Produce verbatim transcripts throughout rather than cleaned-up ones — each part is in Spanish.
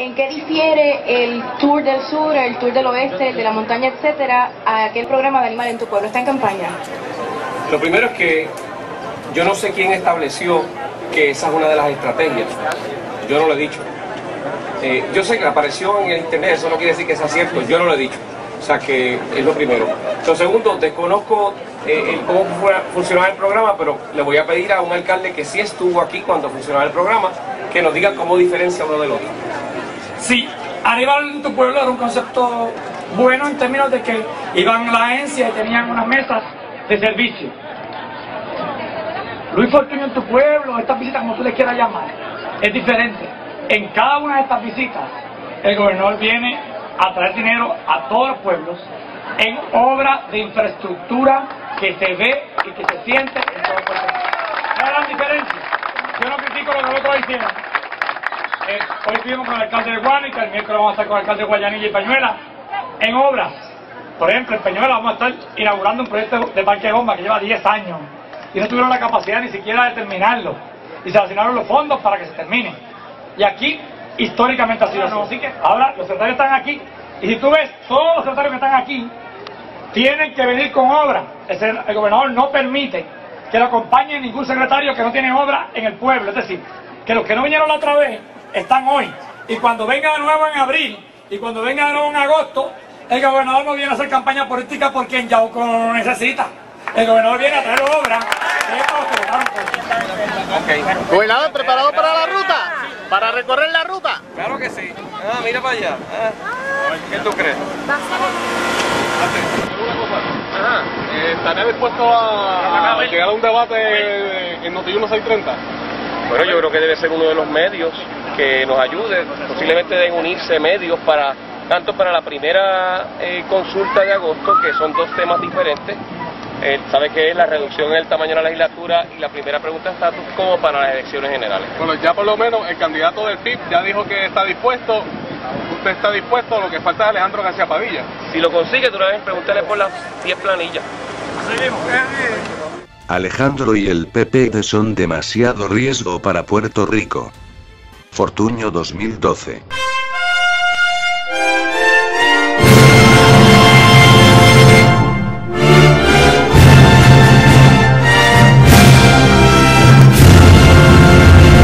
¿En qué difiere el Tour del Sur, el Tour del Oeste, el de la montaña, etcétera, a aquel programa de Animal en tu Pueblo? ¿Está en campaña? Lo primero es que yo no sé quién estableció que esa es una de las estrategias. Yo no lo he dicho. Eh, yo sé que apareció en el internet, eso no quiere decir que sea cierto, yo no lo he dicho. O sea que es lo primero. Lo segundo, desconozco eh, el cómo funcionaba el programa, pero le voy a pedir a un alcalde que sí estuvo aquí cuando funcionaba el programa, que nos diga cómo diferencia uno del otro. Sí, Animal en tu Pueblo era un concepto bueno en términos de que iban a la agencia y tenían unas mesas de servicio. Luis Fortuño en tu Pueblo, estas visitas como tú les quieras llamar, es diferente. En cada una de estas visitas, el gobernador viene a traer dinero a todos los pueblos en obras de infraestructura que se ve y que se siente en todo el pueblo. ¿Qué es la gran diferencia? Yo no critico lo que los otros hicieron. Eh, hoy estuvimos con el alcalde de Guánica, el miércoles vamos a estar con el alcalde de Guayanilla y Peñuela en obras. Por ejemplo, en Peñuela vamos a estar inaugurando un proyecto de parque de bomba que lleva diez años y no tuvieron la capacidad ni siquiera de terminarlo y se asignaron los fondos para que se termine. Y aquí históricamente ha sido así. Así que ahora los secretarios están aquí y si tú ves, todos los secretarios que están aquí tienen que venir con obra. El, el gobernador no permite que lo acompañe ningún secretario que no tiene obra en el pueblo. Es decir, que los que no vinieron la otra vez están hoy. Y cuando venga de nuevo en abril y cuando venga de nuevo en agosto, el gobernador no viene a hacer campaña política porque en Yauco no lo necesita. El gobernador viene a traer obra. Okay. Gobernador, ¿preparado para la ruta? ¿Para recorrer la ruta? Claro que sí. Ah, mira para allá. Ah. ¿Qué tú crees? Ajá. Eh, ¿Estaría dispuesto a, a llegar a un debate en Noti uno seis treinta? Bueno, yo creo que debe ser uno de los medios que nos ayude. Posiblemente deben unirse medios para tanto para la primera eh, consulta de agosto, que son dos temas diferentes. Eh, ¿Sabe qué es la reducción en el tamaño de la legislatura y la primera pregunta de estatus, como para las elecciones generales? Bueno, ya por lo menos el candidato del P I B ya dijo que está dispuesto. Usted está dispuesto, lo que falta es Alejandro García Padilla. Si lo consigue, tú una vez pregúntale por las diez planillas. Seguimos. Alejandro y el P P D son demasiado riesgo para Puerto Rico. Fortuño dos mil doce.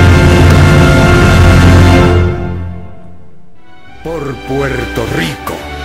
Por Puerto Rico.